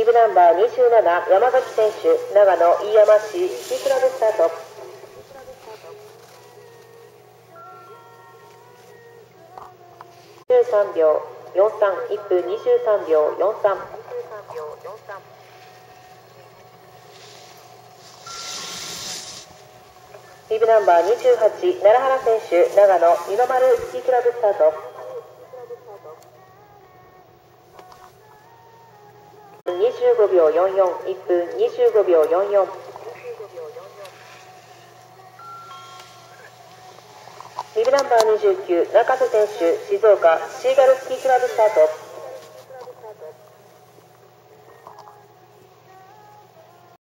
リブナンバー27山崎選手、長野飯山市 C クラブスタート。23秒43、1分23秒43。リブナンバー28奈良原選手、長野二の丸 C クラブスタート。25秒44、1分25秒44。リブナンバー29中瀬選手、静岡シーガルスキークラブスタート。